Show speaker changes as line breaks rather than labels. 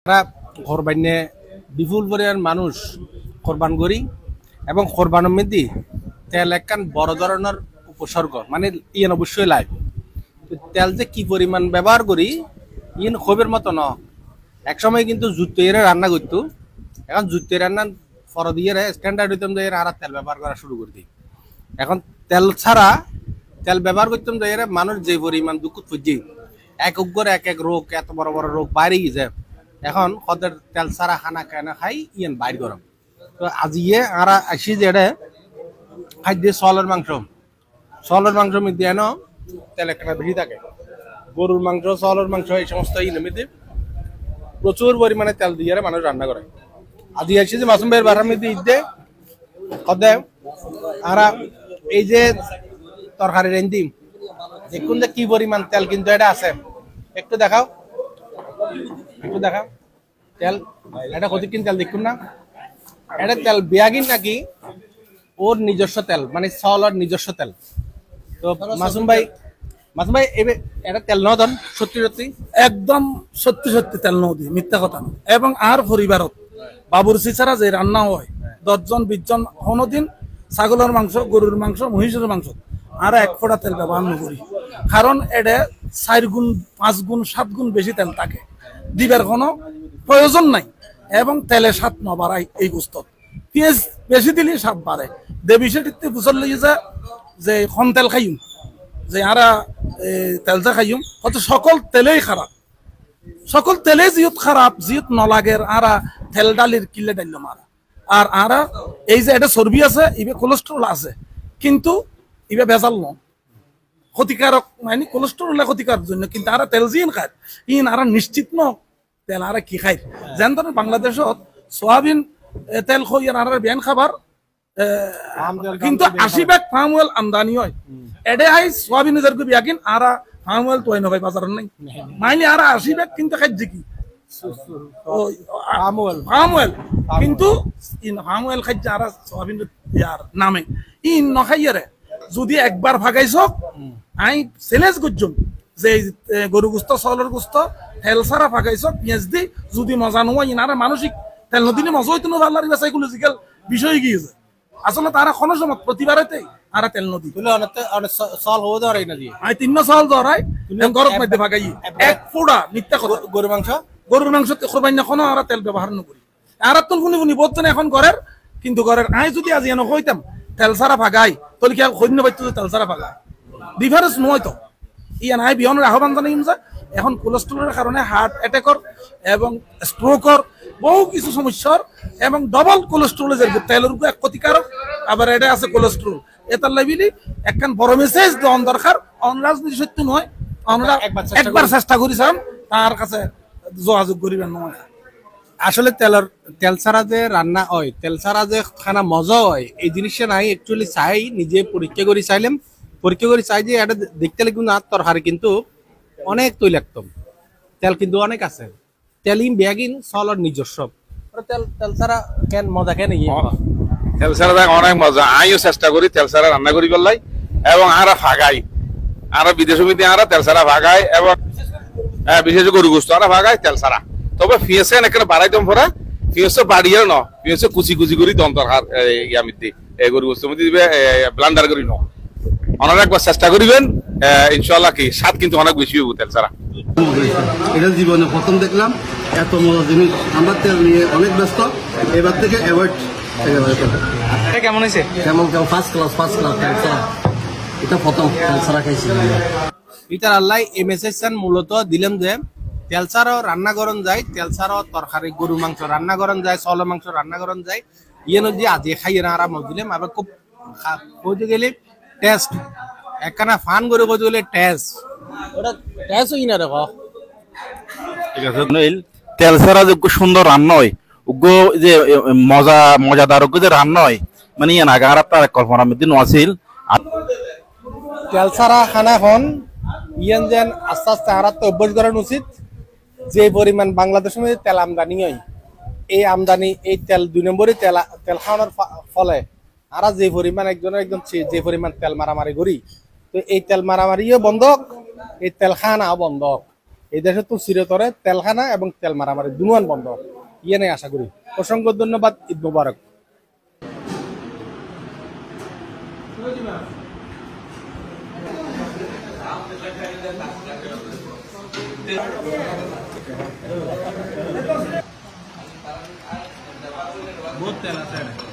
তারা কোরবানে বিপুল পরিমাণ মানুষ কোরবান করি এবং কোরবানের মধ্যে তেল একখান বড় ধরনের উপসর্গ মানে ইয়েন অবশ্যই লাই তেল যে কি পরিমাণ ব্যবহার করি ইন খবের মতো ন একসময় কিন্তু জুতো এর রান্না করতো এখন জুতো রান্না ফর দিয়ে স্ট্যান্ডার্ড হইতাম যে আর তেল ব্যবহার করা শুরু করে দিই এখন তেল ছাড়া তেল ব্যবহার করতাম যে মানুষ যে পরিমাণ দুঃখ খুঁজি এক উগ্র এক এক রোগ এত বড় বড় রোগ বাইরে গিয়েছে এখন ওদের তেল ছাড়া খানা কেনা খাই ইয়েন বাইর গরম তো আজ আর আসি যে খাদ্য চলের মাংস মধ্যে এন তেল একটা বেশি থাকে গরুর মাংস চলের মাংস এই সমস্ত মধ্যে প্রচুর পরিমাণে তেল দিয়ে মানুষ রান্না করে আজ আসি যে মাসুম ভাইয়ের বাড়ার মধ্যে ঈদে কদে আর এই যে তরকারি রেন্দিম দেখুন যে কি পরিমাণ তেল কিন্তু এটা আছে একটু দেখাও তেল এটা কতক্ষণ তেল দেখুন না এটা তেল বিয়াগিন নাকি ওর নিজস্ব তেল মানে চাউলের নিজস্ব তেল তো মাসুম ভাই এটা তেল নদন সত্যি
একদম সত্যি তেল নদী মিথ্যা কথা না এবং আর পরিবারত বাবুরচি ছাড়া যে রান্না হয় 10 জন 20 জন কোনোদিন ছাগলের মাংস গরুর মাংস মহিষের মাংস আর এক ফোঁটা তেল ব্যবহার করি কারণ এটা 4 গুণ 5 গুণ 7 গুণ বেশি তেল থাকে দিবার কোনো প্রয়োজন নাই এবং তেলের স্বাদ না বাড়ায় এই গুস্ত পেঁয়াজ বেশি দিলে স্বাদ বাড়ে দেবিষেটিতে বুঝল লাগিয়েছে যে কম তেল খাইম যে আরা তেল যা খাইম হয়তো সকল তেলেই খারাপ সকল তেলে জিয়ত খারাপ জিয়ত নলাগের আরা তেল ডালির কিলে ডাইল মারা আর আরা এই যে এটা চর্বি আছে ইবে কোলেস্ট্রল আছে কিন্তু ইবে ভেজাল ন ক্ষতিকারক মানে কোলেস্ট্রল ক্ষতিকারক জন্য কিন্তু আরা তেল জিন খায় ইন আরা নিশ্চিত ন তেল আরা কি খায় যেন ধরেন বাংলাদেশত সোয়াবিন তেল খই আর বেন খাবার কিন্তু 80% পাম অয়েল আমদানি হয় এডে আই সোয়াবিন এর কো বিয়াকিন আরা পাম অয়েল তোই নবাই বাজার নাই মাইনি আরা 80% কিন্তু খাই কি পাম অয়েল কিন্তু ইন পাম অয়েল খাই আরা সোয়াবিন ইয়ার নামে ইন নখাইয়ারে যদি একবার ভাগাইছ আই সেলেস গজ্জম যে গরু গোস্ত চাউলের গোস্ত তেল সারা ভাগাইছ পেঁয়াজ দি যদি মজা নয় ইনারা মানসিক তেল নদিনে মজা হইতো না আল্লাহর সাইকোলজিক্যাল বিষয় গিয়েছে আসলে তারা কোনো সময় প্রতিবারেতে আর তেল নদী
চাল হবো ধরাই না দিয়ে
আমি 3 চাল ধরাই গরম মধ্যে ভাগাই এক ফোড়া মিথ্যা কথা গরুর মাংস কোরবানি না কোনো আর তেল ব্যবহার নকরি আর তো শুনি বহুত এখন ঘরের কিন্তু ঘরের আই যদি আজি এনে কইতাম তেল সারা ভাগাই তাহলে কি হইন না বাইতো তেল সারা ভাগাই ডিফারেন্স নয় তো ইয়ান আই বিহনের আহ্বান জানাই যে এখন কোলেস্ট্রলের কারণে হার্ট অ্যাটাকর এবং স্ট্রোকর বহু কিছু সমস্যার এবং ডবল কোলেস্ট্রল তেলের উপর এক ক্ষতিকারক আবার এটা আছে কোলেস্ট্রল এটার লাইবিলি একখান বড় মেসেজ দেওয়ান দরকার রাজনীতি সত্য নয় আমরা একবার চেষ্টা করেছিলাম তার কাছে যোগাযোগ করিবেন নয়
আসলে তেল ছাড়া যে রান্না হয় তেল ছাড়া যে খানা মজা হয় এই জিনিসটা নাই একচুয়ালি চাই নিজে পরীক্ষা করে চাই যে এটা দেখতে লাগবে না তরকারি কিন্তু অনেক তৈলাক্ত তেল কিন্তু অনেক আছে তেলিম বেগিন চলের নিজস্ব তেল ছাড়া কেন মজা কেন
তেল ছাড়া অনেক মজা আমিও চেষ্টা করি তেল ছাড়া রান্না করি গলাই এবং আরা ভাগাই আরা বিদেশ সমিতি আরা তেল ছাড়া ভাগাই এবং বিশেষ গরু গোস্ত আরা ভাগাই তেল ছাড়া তবে ফিয়েছে এখানে বাড়াইতাম পরে ফিয়েছে বাড়িয়ে ন ফিয়েছে কুচি করি দম দরকার ইয়ামিতে গরু গোস্ত মধ্যে দিবে ব্লান্ডার করি ন অনেক একবার চেষ্টা করিবেন ইনশাআল্লাহ কি স্বাদ কিন্তু অনেক বেশি হবে তেল ছাড়া
এটা জীবনে প্রথম দেখলাম এত মজা জিনিস আমরা তেল নিয়ে অনেক ব্যস্ত এবার থেকে অ্যাভয়েড
কেমন হয়েছে
কেমন ফার্স্ট ক্লাস এটা প্রথম তেল ছাড়া খাইছি
এটার আল্লাহ এই মেসেজটা মূলত দিলাম যে তেল ছাড়াও রান্না করন যায় তেল ছাড়াও তরকারি গরু মাংস রান্না করন যায় চলে মাংস রান্না করন যায় ইয়ে নদী আজ খাইয়ে আরাম দিলাম আবার খুব বলতে গেলে টেস্ট একখানা ফান করে বলতে গেলে টেস্ট ওটা টেস্ট হই না দেখো
ঠিক আছে তেল ছাড়া যে সুন্দর রান্না হয় উগ্র যে মজাদার যে রান্না হয় মানে ইয়ান আগে আর আপনার কল্পনার মধ্যে নছিল
তেল ছাড়া খানা খন ইয়ান যেন আস্তে আস্তে আর তো অভ্যাস করানো উচিত যে পরিমাণ বাংলাদেশের মধ্যে তেল আমদানি হয় এই আমদানি এই তেল 2 নম্বরে তেল খাওয়ানোর ফলে আর যে পরিমাণ একজন যে পরিমাণ তেল মারামারি করি তো এই তেল মারামারিও বন্ধ এই তেল খানাও বন্ধ এই দেশে তো চিরতরে তেলখানা এবং তেল মারামারি দুনুয়ান বন্ধ ইয়ে নেই আশা করি। অসংখ্য ধন্যবাদ। ঈদ মোবারক। बहुत तेल आता है।